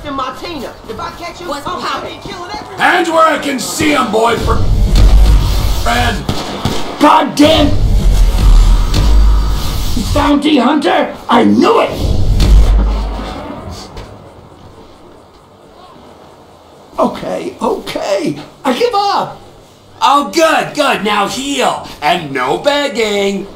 than Martina. If I catch you, I'll be killing everyone. Hands where I can see them, boy, for friend. Goddamn bounty hunter! I knew it! Okay. I give up. Oh, good. Now heal. And no begging.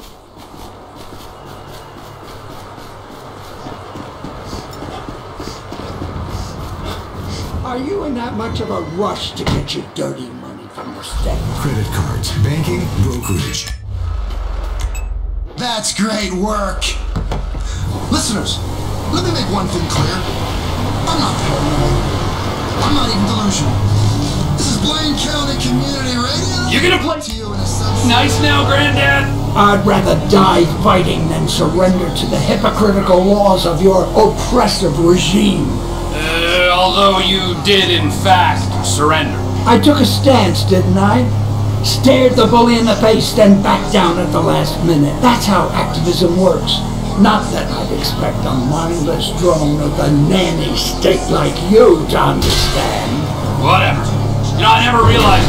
Are you in that much of a rush to get your dirty money from your step? Credit cards, banking, brokerage. That's great work. Listeners, let me make one thing clear. I'm not paranoid. I'm not even delusional. This is Blaine County Community Radio. You gonna play to you in a nice now, Granddad? I'd rather die fighting than surrender to the hypocritical laws of your oppressive regime. Although you did, in fact, surrender. I took a stance, didn't I? Stared the bully in the face, then backed down at the last minute. That's how activism works. Not that I'd expect a mindless drone of the nanny state like you to understand. Whatever. I never realized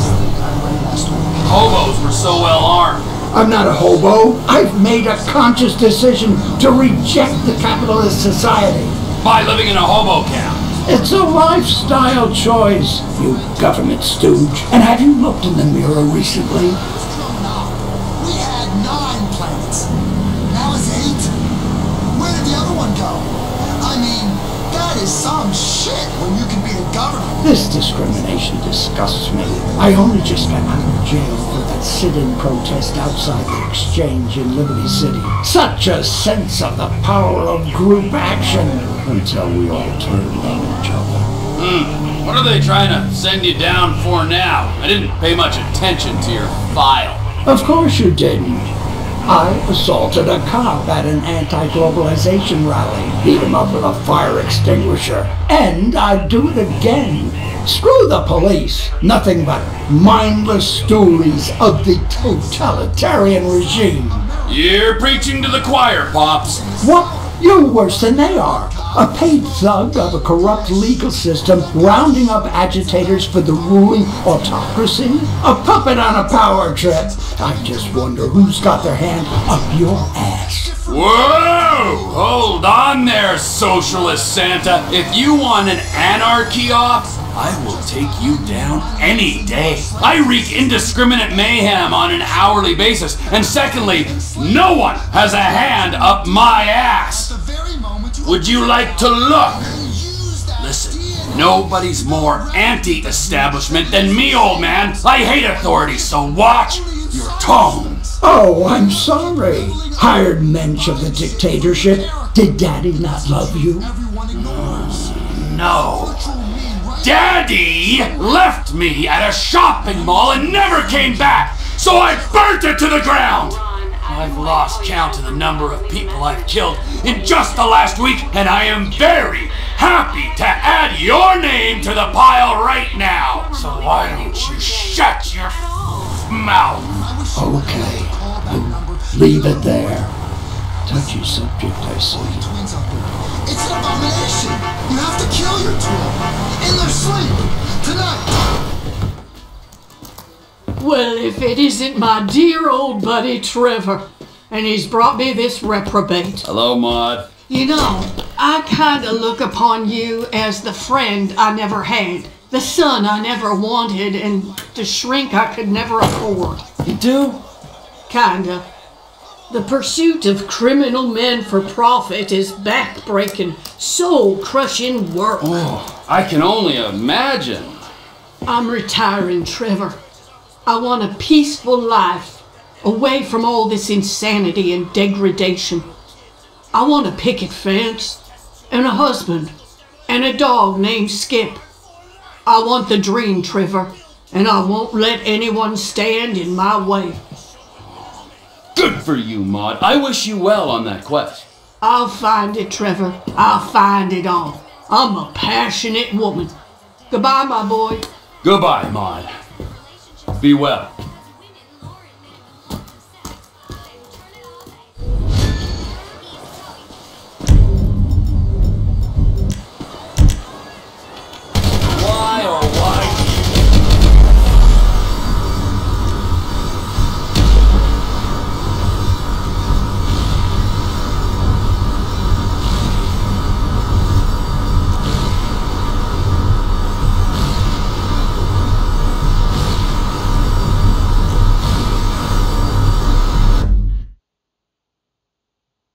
hobos were so well armed. I'm not a hobo. I've made a conscious decision to reject the capitalist society. By living in a hobo camp. It's a lifestyle choice, you government stooge. And have you looked in the mirror recently? We had 9 planets. Now it's 8. Where did the other one go? I mean, that is some shit when you can be the government. This discrimination disgusts me. I only just got out of jail for that sit-in protest outside the exchange in Liberty City. Such a sense of the power of group action until we all turned on each other. What are they trying to send you down for now? I didn't pay much attention to your file. Of course you didn't. I assaulted a cop at an anti-globalization rally, beat him up with a fire extinguisher, and I'd do it again. Screw the police. Nothing but mindless stories of the totalitarian regime. You're preaching to the choir, Pops. What? You're worse than they are. A paid thug of a corrupt legal system rounding up agitators for the ruling autocracy? A puppet on a power trip. I just wonder who's got their hand up your ass. Whoa! Hold on there, Socialist Santa. If you want an anarchy off, I will take you down any day. I wreak indiscriminate mayhem on an hourly basis. And secondly, no one has a hand up my ass. Would you like to look? Listen, nobody's more anti-establishment than me, old man. I hate authority, so watch your tone. Oh, I'm sorry. Hired mensch of the dictatorship. Did Daddy not love you? No. Daddy left me at a shopping mall and never came back, so I burnt it to the ground. I've lost count of the number of people I've killed in just the last week, and I am very happy to add your name to the pile right now. So why don't you shut your mouth? Okay. Leave it there. Touchy subject, I see. It's an abomination. You have to kill your twin in their sleep tonight. Well, if it isn't my dear old buddy Trevor, and he's brought me this reprobate. Hello, Maude. You know, I kind of look upon you as the friend I never had, the son I never wanted, and the shrink I could never afford. You do? Kinda. The pursuit of criminal men for profit is back-breaking, soul-crushing work. Oh, I can only imagine. I'm retiring, Trevor. I want a peaceful life, away from all this insanity and degradation. I want a picket fence, and a husband, and a dog named Skip. I want the dream, Trevor, and I won't let anyone stand in my way. Good for you, Maude. I wish you well on that quest. I'll find it, Trevor. I'll find it all. I'm a passionate woman. Goodbye, my boy. Goodbye, Maude. Be well.